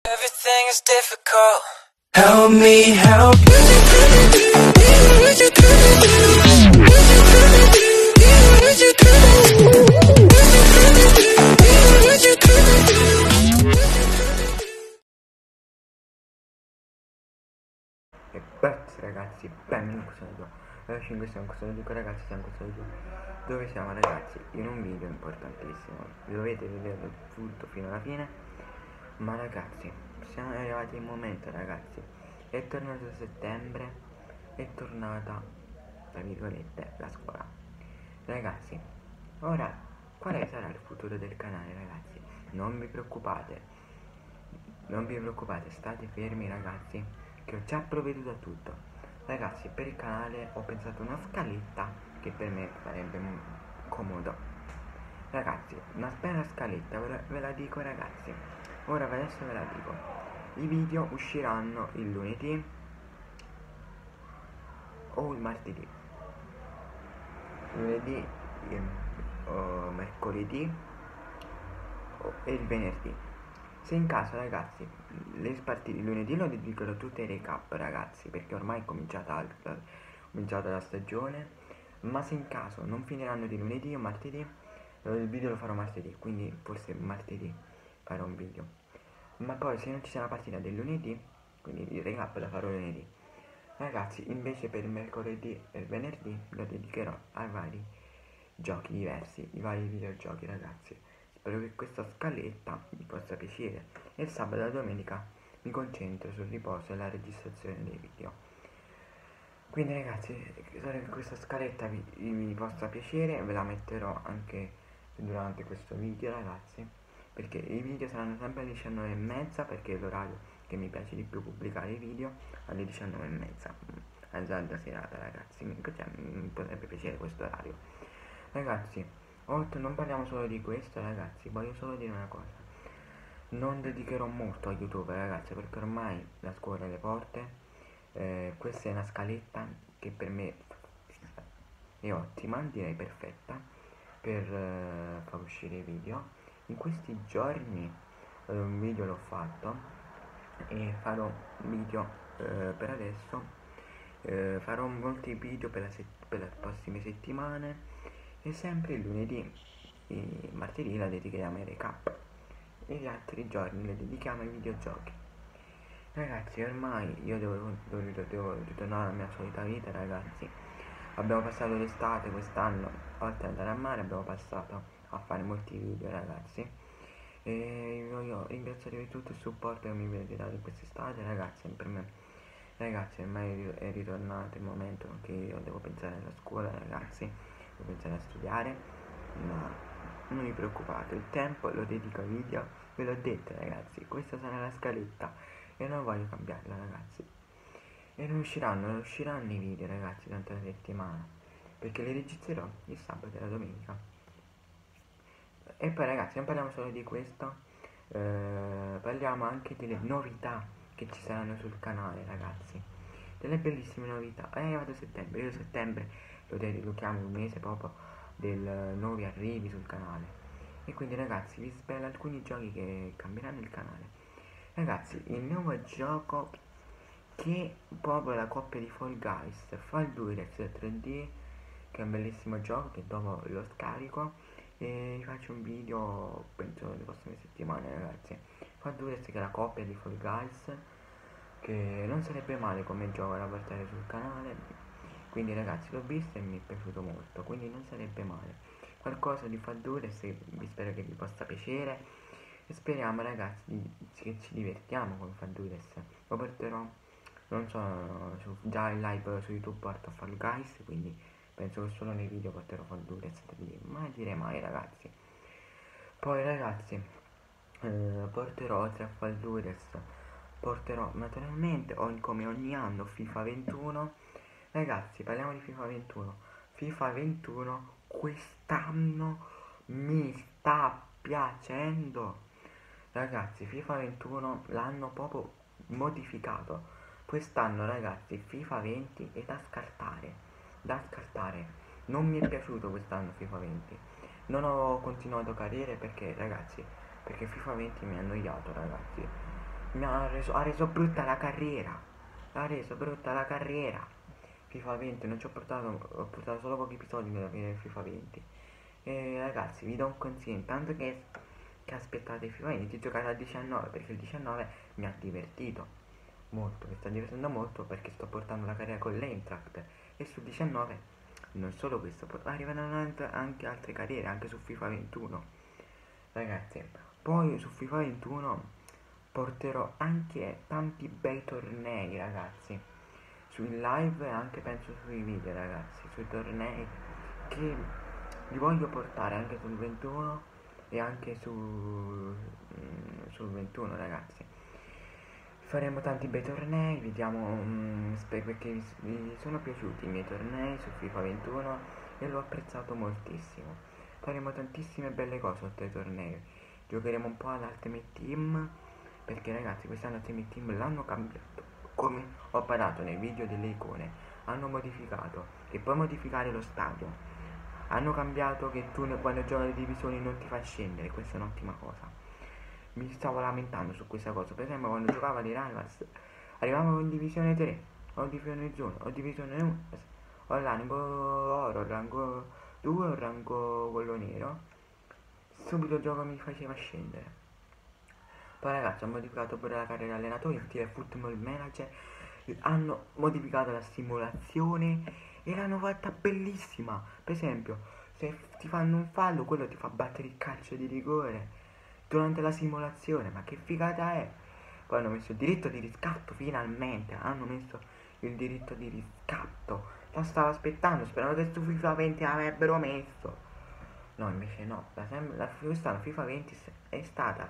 Everything is difficult. Help me help E pezzi ragazzi, benvenuti in questo video. Oggi in questo video ragazzi siamo in questo video. Dove siamo ragazzi? In un video importantissimo. Dovete vederlo tutto fino alla fine. Ma ragazzi, siamo arrivati in momento ragazzi. È tornato settembre. È tornata, tra virgolette, la scuola. Ragazzi, ora quale sarà il futuro del canale ragazzi? Non vi preoccupate. Non vi preoccupate, state fermi ragazzi, che ho già provveduto a tutto. Ragazzi, per il canale ho pensato una scaletta che per me sarebbe comodo. Ragazzi, una bella scaletta, ve la dico ragazzi. Ora adesso ve la dico. I video usciranno il lunedì o il martedì. Lunedì, mercoledì e il venerdì. Se in caso ragazzi le partite lunedì lo dedicherò tutte ai recap ragazzi, perché ormai è cominciata la stagione. Ma se in caso non finiranno di lunedì o martedì, il video lo farò martedì, quindi forse martedì farò un video. Ma poi se non ci sarà la partita del lunedì, quindi il recap la farò lunedì ragazzi. Invece per il mercoledì e il venerdì lo dedicherò ai vari giochi diversi, i vari videogiochi ragazzi. Spero che questa scaletta vi possa piacere. E il sabato e la domenica mi concentro sul riposo e la registrazione dei video. Quindi ragazzi, spero che questa scaletta vi possa piacere. Ve la metterò anche durante questo video ragazzi, perché i video saranno sempre alle 19:30, perché è l'orario che mi piace di più pubblicare i video, alle 19:30 alla serata ragazzi. Mi potrebbe piacere questo orario ragazzi. Non parliamo solo di questo ragazzi, voglio solo dire una cosa. Non dedicherò molto a YouTube ragazzi, perché ormai la scuola è alle porte. Questa è una scaletta che per me è ottima, direi perfetta per far uscire i video. In questi giorni un video l'ho fatto e farò un video per adesso. Farò molti video per le prossime settimane. E sempre il lunedì e martedì la dedichiamo ai recap e gli altri giorni le dedichiamo ai videogiochi ragazzi. Ormai io devo ritornare alla mia solita vita ragazzi. Abbiamo passato l'estate quest'anno, oltre ad andare a mare abbiamo passato a fare molti video ragazzi. E voglio ringraziare per tutto il supporto che mi avete dato quest'estate ragazzi. Per me ragazzi ormai è ritornato il momento che io devo pensare alla scuola ragazzi, devo pensare a studiare. Ma non vi preoccupate, il tempo lo dedico ai video, ve l'ho detto ragazzi. Questa sarà la scaletta e non voglio cambiarla ragazzi. E non usciranno i video ragazzi durante la settimana, perché li registrerò il sabato e la domenica. E poi ragazzi non parliamo solo di questo, parliamo anche delle novità che ci saranno sul canale ragazzi, delle bellissime novità. È arrivato settembre, io settembre lo chiamo il mese proprio del nuovi arrivi sul canale. E quindi ragazzi vi svelo alcuni giochi che cambieranno il canale ragazzi. Il nuovo gioco che è proprio la coppia di Fall Guys, Fall Guys 3D, che è un bellissimo gioco che dopo lo scarico e vi faccio un video penso le prossime settimane ragazzi. Fall Guys che è la coppia di Fall Guys, che non sarebbe male come gioco da portare sul canale. Quindi ragazzi l'ho visto e mi è piaciuto molto, quindi non sarebbe male qualcosa di Fall Guys. Vi spero che vi possa piacere e speriamo ragazzi che ci divertiamo con Fall Guys. Lo porterò, non so, già in live su YouTube porto Fall Guys, quindi penso che solo nei video porterò Fall Guys 3D, ma direi mai ragazzi. Poi ragazzi porterò, oltre a Fall Guys, porterò naturalmente come ogni anno FIFA 21 ragazzi. Parliamo di FIFA 21. FIFA 21 quest'anno mi sta piacendo ragazzi. FIFA 21 l'hanno proprio modificato quest'anno ragazzi. FIFA 20 è da scartare. Non mi è piaciuto quest'anno FIFA 20. Non ho continuato a cadere perché ragazzi, perché FIFA 20 mi ha annoiato ragazzi. ha reso brutta la carriera. Ha reso brutta la carriera. FIFA 20, non ci ho portato solo pochi episodi nella fine del FIFA 20. E ragazzi, vi do un consiglio, intanto che aspettate FIFA 20, di giocare al 19, perché il 19 mi ha divertito molto, mi sta divertendo molto perché sto portando la carriera con l'Eintracht e sul 19 non solo questo, arriveranno anche altre carriere, anche su FIFA 21. Ragazzi, poi su FIFA 21 porterò anche tanti bei tornei, ragazzi, sui live e anche penso sui video, ragazzi, sui tornei che li voglio portare anche sul 21 e anche sul 21, ragazzi. Faremo tanti bei tornei, vediamo perché mi sono piaciuti i miei tornei su FIFA 21 e l'ho apprezzato moltissimo. Faremo tantissime belle cose oltre ai tornei. Giocheremo un po' all'Ultimate Team, perché ragazzi quest'anno l'Ultimate Team l'hanno cambiato. Come ho parlato nei video delle icone, hanno modificato e poi modificare lo stadio. Hanno cambiato che tu quando giochi le divisioni non ti fa scendere, questa è un'ottima cosa. Mi stavo lamentando su questa cosa, per esempio quando giocavo di Rivals arrivavamo in divisione 3 o divisione 1 o divisione 1 o rango oro, rango 2 o rango quello nero, subito il gioco mi faceva scendere. Poi ragazzi ho modificato pure la carriera allenatore, infatti il Football Manager, hanno modificato la simulazione e l'hanno fatta bellissima. Per esempio se ti fanno un fallo quello ti fa battere il calcio di rigore durante la simulazione, ma che figata è? Poi hanno messo il diritto di riscatto, finalmente hanno messo il diritto di riscatto. Lo stavo aspettando, speravo che su FIFA 20 l'avrebbero messo. No, invece no, quest'anno FIFA 20 è stata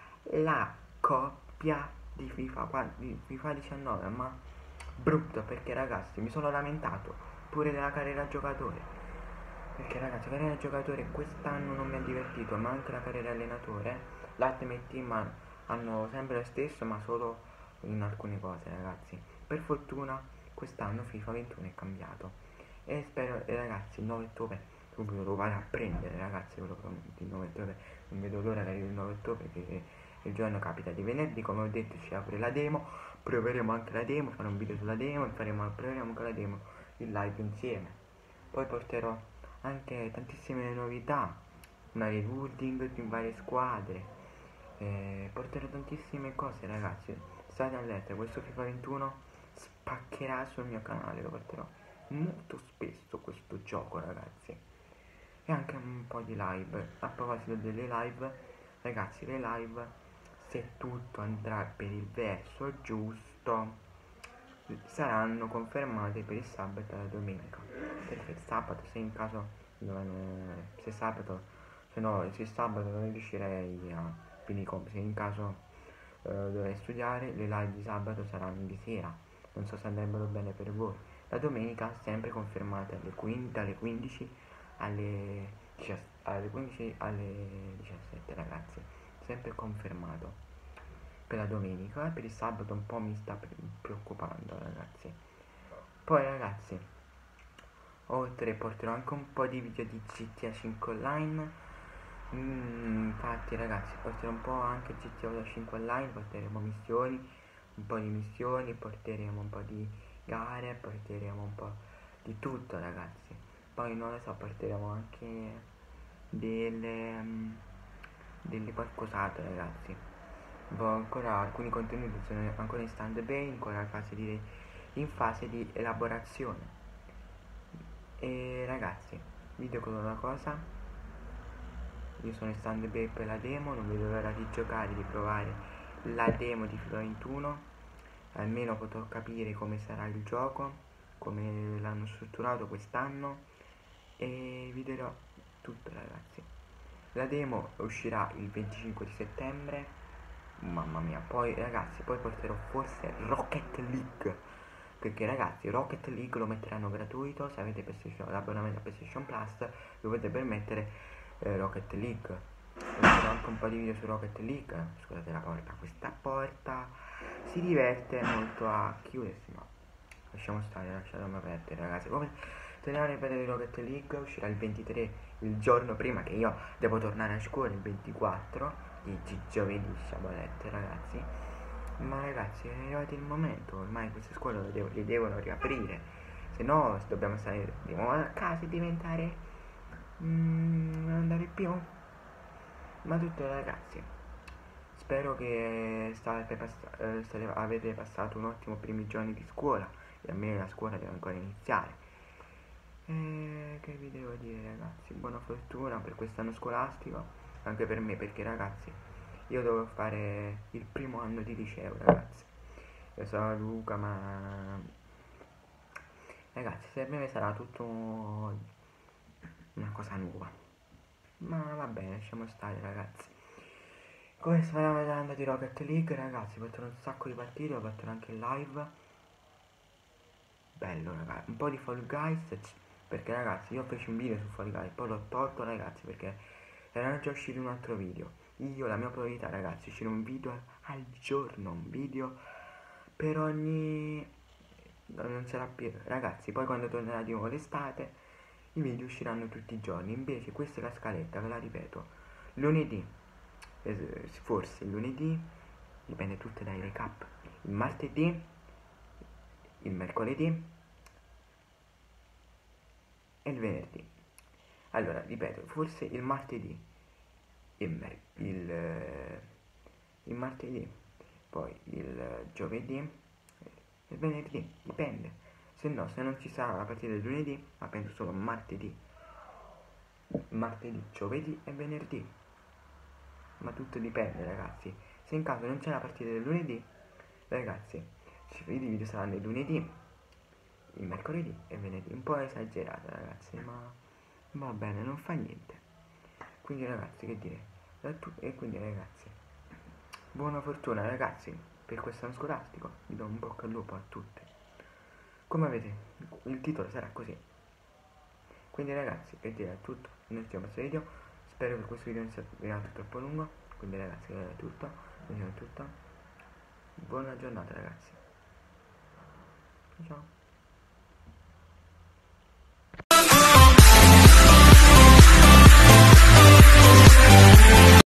la coppia di FIFA 19, ma brutto, perché ragazzi mi sono lamentato pure della carriera giocatore. Perché ragazzi, la carriera giocatore quest'anno non mi ha divertito, ma anche la carriera allenatore. L'Ultimate Team hanno sempre lo stesso, ma solo in alcune cose, ragazzi. Per fortuna quest'anno FIFA 21 è cambiato. E spero, ragazzi, il 9 ottobre subito lo vado a prendere, ragazzi, il 9 ottobre. Non vedo l'ora che arrivi il 9 ottobre, che il giorno capita di venerdì, come ho detto ci apre la demo. Proveremo anche la demo, farò un video sulla demo e proveremo anche la demo in live insieme. Poi porterò anche tantissime novità, una rebuilding in varie squadre, porterò tantissime cose, ragazzi. State allerta, questo FIFA 21 spaccherà sul mio canale, lo porterò molto spesso questo gioco, ragazzi. E anche un po' di live. A proposito delle live, ragazzi, le live, se tutto andrà per il verso giusto, saranno confermate per il sabato e la domenica. Perché il sabato, se in caso se sabato, se no, se il sabato non riuscirei a, quindi se in caso dovrei studiare, le live di sabato saranno di sera, non so se andrebbero bene per voi. La domenica sempre confermate dalle 15 alle 15 alle 17, ragazzi, sempre confermato per la domenica. E per il sabato un po' mi sta preoccupando, ragazzi. Poi ragazzi, oltre porterò anche un po' di video di GTA 5 Online. Infatti ragazzi, porterò un po' anche GTA 5 Online, porteremo missioni, un po' di missioni, porteremo un po' di gare, porteremo un po' di tutto, ragazzi. Poi non lo so, porteremo anche delle qualcos'altro, ragazzi. Ancora alcuni contenuti sono ancora in stand by, ancora in fase di elaborazione. E ragazzi, vi dico una cosa, io sono in stand by per la demo, non vedo l'ora di giocare, di provare la demo di FIFA 21, almeno potrò capire come sarà il gioco, come l'hanno strutturato quest'anno, e vi dirò tutto, ragazzi. La demo uscirà il 25 di settembre, mamma mia. Poi ragazzi, poi porterò forse Rocket League, perché ragazzi Rocket League lo metteranno gratuito. Se avete l'abbonamento a PlayStation Plus dovete permettere Rocket League. Farò anche un po' di video su Rocket League. Scusate la porta, questa porta si diverte molto a chiudersi, ma lasciamo stare, lasciatemi aperto, ragazzi. Come torniamo a ripetere di Rocket League, uscirà il 23, il giorno prima che io devo tornare a scuola, il 24 di giovedì, sciabolette, ragazzi. Ma ragazzi, è arrivato il momento, ormai queste scuole le devono riaprire, se no dobbiamo stare di nuovo a casa e diventare... non andare più. Ma tutto ragazzi, spero che avete passato un ottimo primi giorni di scuola e a me la scuola deve ancora iniziare. E che vi devo dire ragazzi, buona fortuna per quest'anno scolastico, anche per me perché ragazzi, io devo fare il primo anno di liceo ragazzi. Io sono Luca ma ragazzi per me sarà tutto una cosa nuova. Ma va bene, lasciamo stare ragazzi. Come stavamo vedendo di Rocket League ragazzi, ho fatto un sacco di partite, ho fatto anche il live. Bello ragazzi, un po' di Fall Guys, perché ragazzi io feci un video su Fall Guys, poi l'ho tolto ragazzi perché erano già usciti un altro video. Io la mia priorità ragazzi, uscire un video al giorno, un video per ogni... non sarà più... Ragazzi, poi quando tornerà di nuovo l'estate, i video usciranno tutti i giorni, invece questa è la scaletta, ve la ripeto. Lunedì, forse il lunedì, dipende tutto dai recap. Il martedì, il mercoledì e il venerdì. Allora, ripeto, forse il martedì, il martedì, poi il giovedì e il venerdì, dipende. Se no, se non ci sarà la partita del lunedì, ma penso solo martedì, giovedì e venerdì. Ma tutto dipende, ragazzi. Se in caso non c'è la partita del lunedì, ragazzi, i video saranno il lunedì, il mercoledì e il venerdì. Un po' esagerato, ragazzi, ma va bene, non fa niente. Quindi, ragazzi, che dire? E quindi, ragazzi, buona fortuna, ragazzi, per quest'anno scolastico. Vi do un bocca al lupo a tutti. Come avete, il titolo sarà così. Quindi, ragazzi, che dire, è tutto. Noi ci vediamo al prossimo video. Spero che questo video non sia diventato troppo lungo. Quindi, ragazzi, è tutto. Noi è tutto. Buona giornata, ragazzi. Ciao.